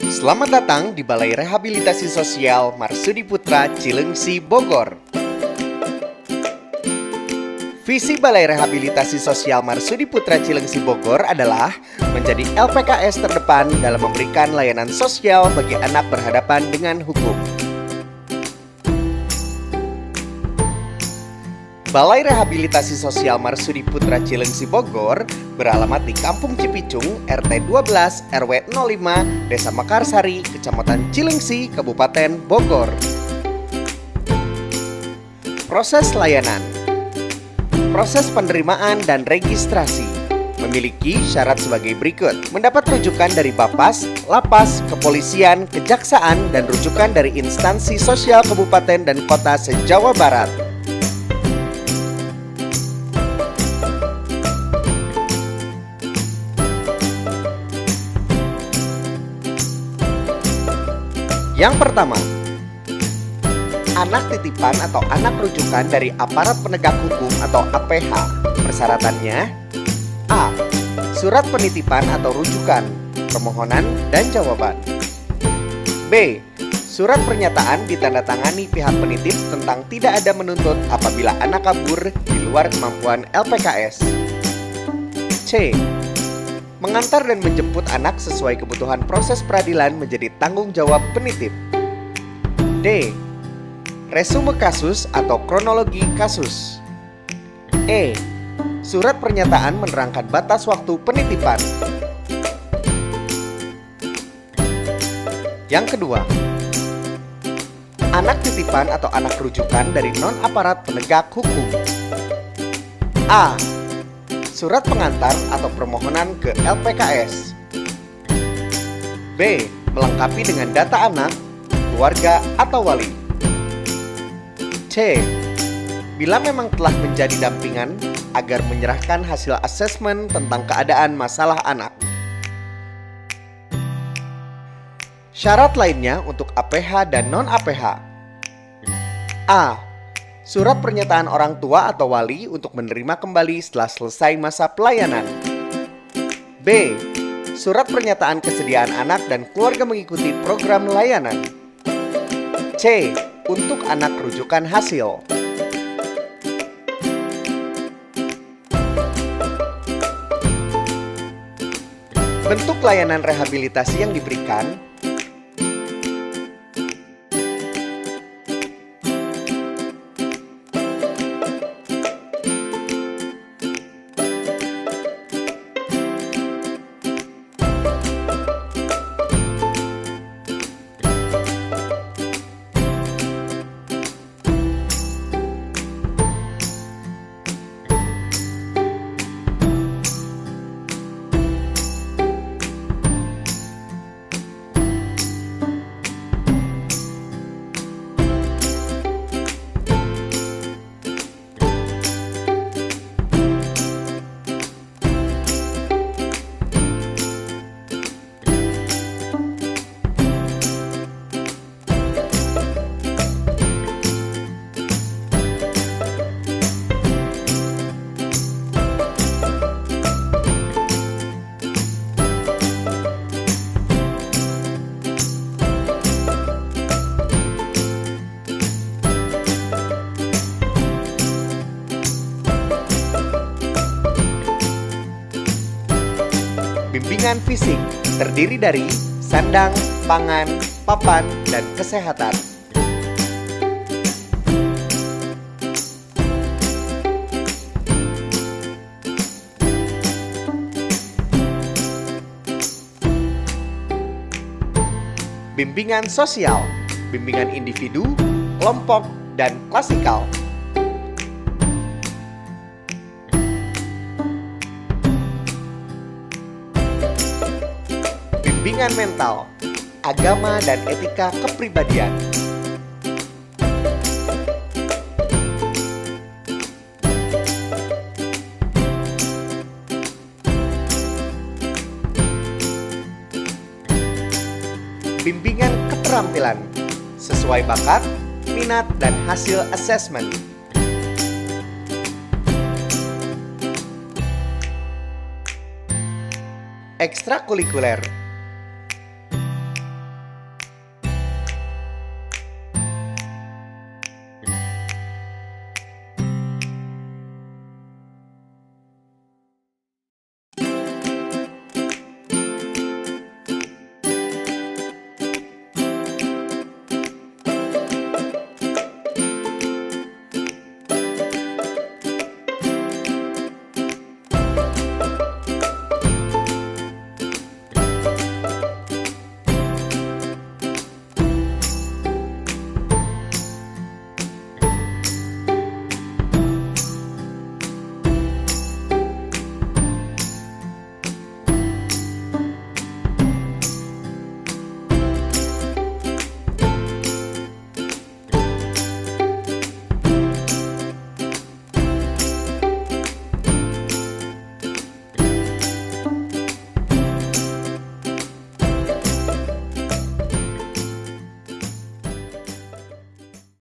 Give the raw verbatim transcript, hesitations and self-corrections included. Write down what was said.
Selamat datang di Balai Rehabilitasi Sosial Marsudi Putra Cilengsi, Bogor. Visi Balai Rehabilitasi Sosial Marsudi Putra Cilengsi, Bogor adalah menjadi L P K S terdepan dalam memberikan layanan sosial bagi anak berhadapan dengan hukum. Balai Rehabilitasi Sosial Marsudi Putra Cilengsi, Bogor beralamat di Kampung Cipicung, R T dua belas, R W nol lima, Desa Mekarsari, Kecamatan Cilengsi, Kabupaten Bogor. Proses layanan. Proses penerimaan dan registrasi memiliki syarat sebagai berikut: mendapat rujukan dari Bapas, Lapas, Kepolisian, Kejaksaan, dan rujukan dari instansi sosial kabupaten dan kota se-Jawa Barat. Yang pertama, anak titipan atau anak rujukan dari aparat penegak hukum atau A P H. Persyaratannya: A. Surat penitipan atau rujukan, permohonan dan jawaban. B. Surat pernyataan ditandatangani pihak penitip tentang tidak ada menuntut apabila anak kabur di luar kemampuan L P K S. C. Mengantar dan menjemput anak sesuai kebutuhan proses peradilan menjadi tanggung jawab penitip. D. Resume kasus atau kronologi kasus. E. Surat pernyataan menerangkan batas waktu penitipan. Yang kedua, anak titipan atau anak rujukan dari non-aparat penegak hukum. A. Surat pengantar atau permohonan ke L P K S. B. Melengkapi dengan data anak, keluarga, atau wali. C. Bila memang telah menjadi dampingan agar menyerahkan hasil asesmen tentang keadaan masalah anak. Syarat lainnya untuk A P H dan non-A P H. A. Surat pernyataan orang tua atau wali untuk menerima kembali setelah selesai masa pelayanan. B. Surat pernyataan kesediaan anak dan keluarga mengikuti program layanan. C. Untuk anak rujukan hasil. Bentuk layanan rehabilitasi yang diberikan. Bimbingan fisik terdiri dari sandang, pangan, papan, dan kesehatan. Bimbingan sosial, bimbingan individu, kelompok, dan klasikal. Bimbingan mental, agama dan etika kepribadian. Bimbingan keterampilan sesuai bakat, minat, dan hasil asesmen. Ekstrakurikuler,